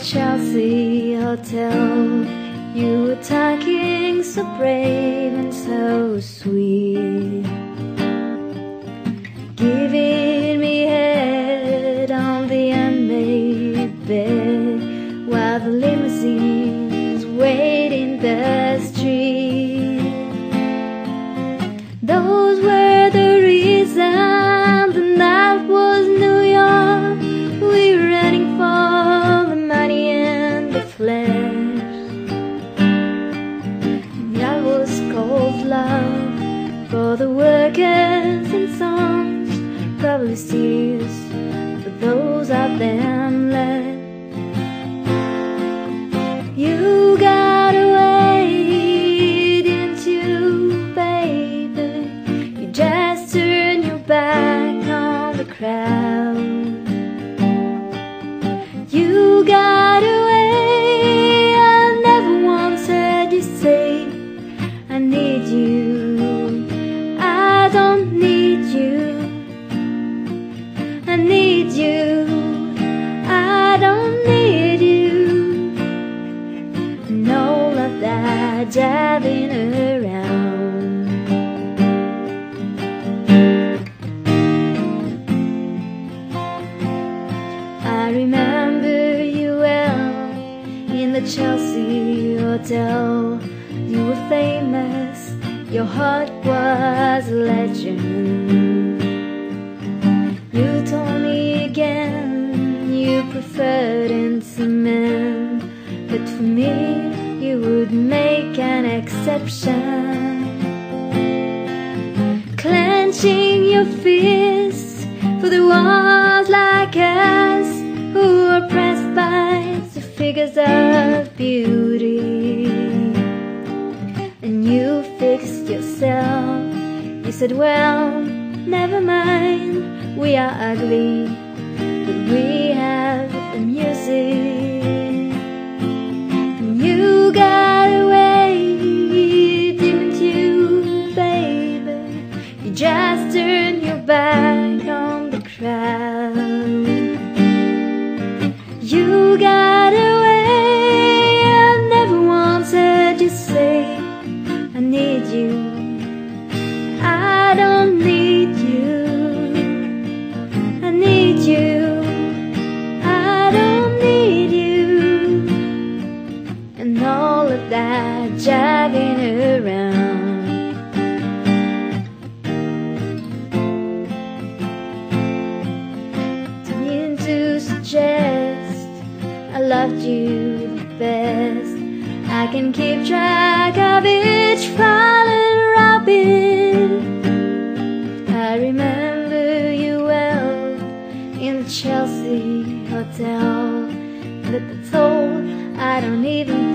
Chelsea hotel, you were talking so brave and so sweet, giving me head on the unmade bed while the limousines wait in the street. Those were the reasons the night was New York. We were running for the money and the flash. That was called love for the workers and songs, probably serious for those of them left. You got away, didn't you, baby? You just turned your back on the crowd. You got away, I never once heard you say, I need you, I don't need you, I need you, I don't need you, and all of that driving around. I remember you well in the Chelsea hotel. You were famous, your heart was a legend. You told me again you preferred intimate men, but for me you would make an exception. Clenching your fists for the ones like us who are pressed by the figures of beauty. And you fixed yourself, you said, well, never mind, we are ugly, but we have the music. And you got away, didn't you, baby? You just turned your back on the crowd. You got away, I never once heard you say, I need you, I don't need you, I need you, I don't need you, and all of that driving around. Didn't to suggest I loved you the best. I can keep track of each fallen robin. I remember you well in the Chelsea hotel, but that's all, I don't even